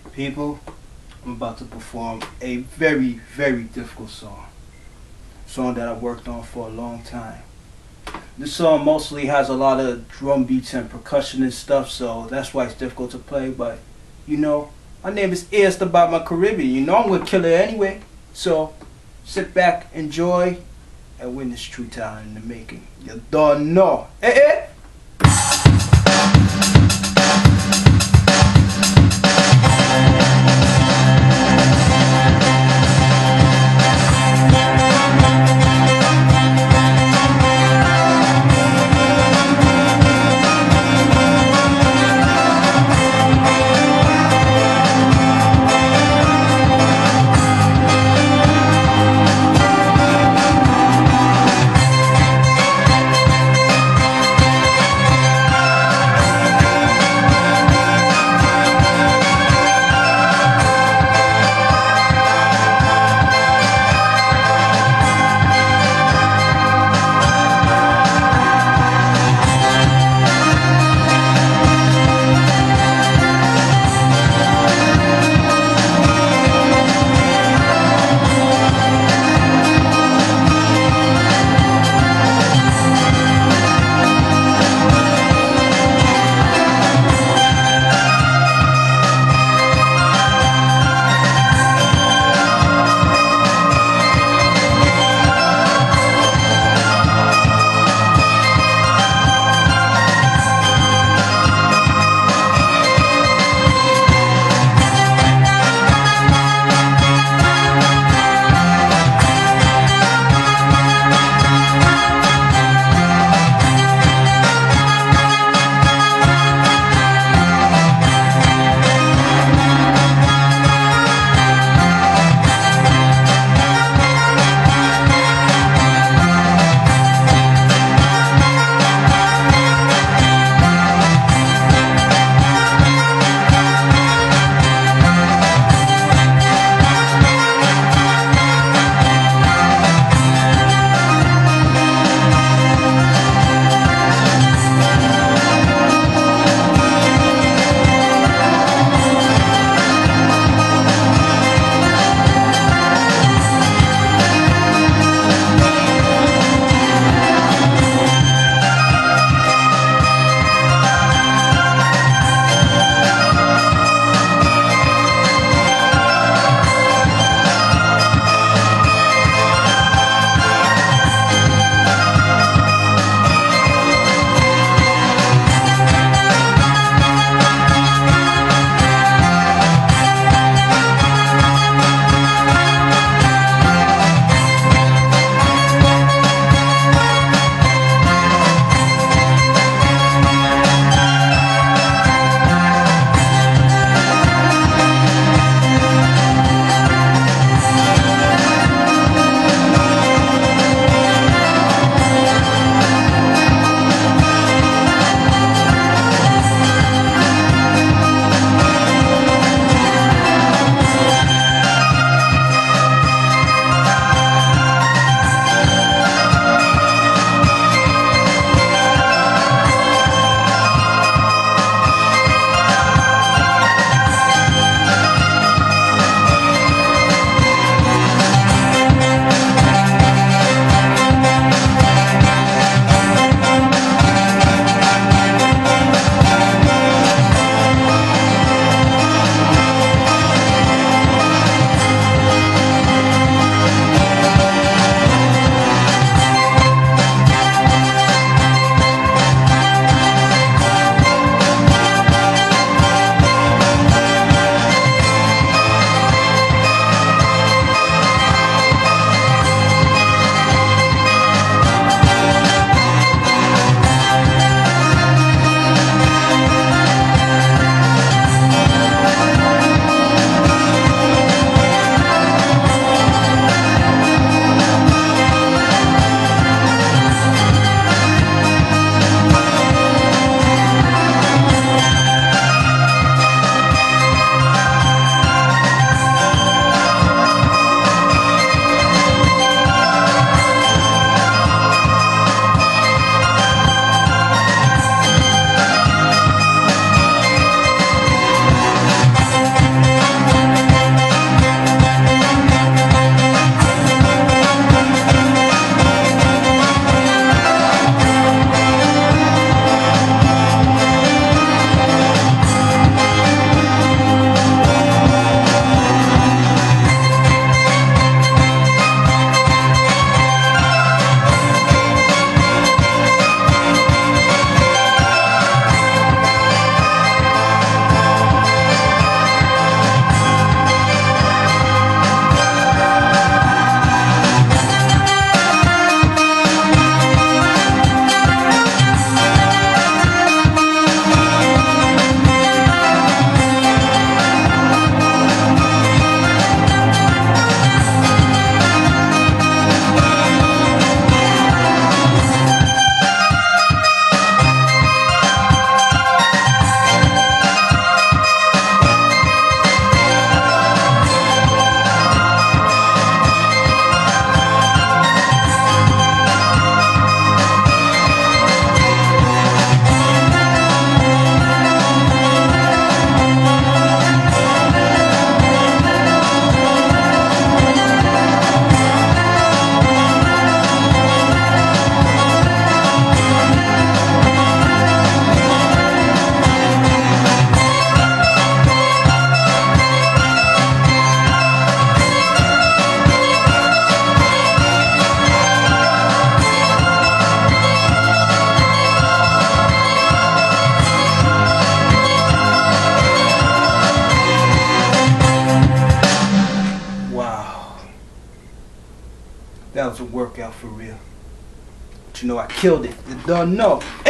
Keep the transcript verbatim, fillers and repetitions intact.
People, I'm about to perform a very, very difficult song. Song that I worked on for a long time. This song mostly has a lot of drum beats and percussion and stuff, so that's why it's difficult to play. But, you know, my name is Ace about my Caribbean. You know I'm gonna kill it anyway. So, sit back, enjoy, and witness true talent in the making. You don't know. Eh eh? real, for real. But you know I killed it. You don't know.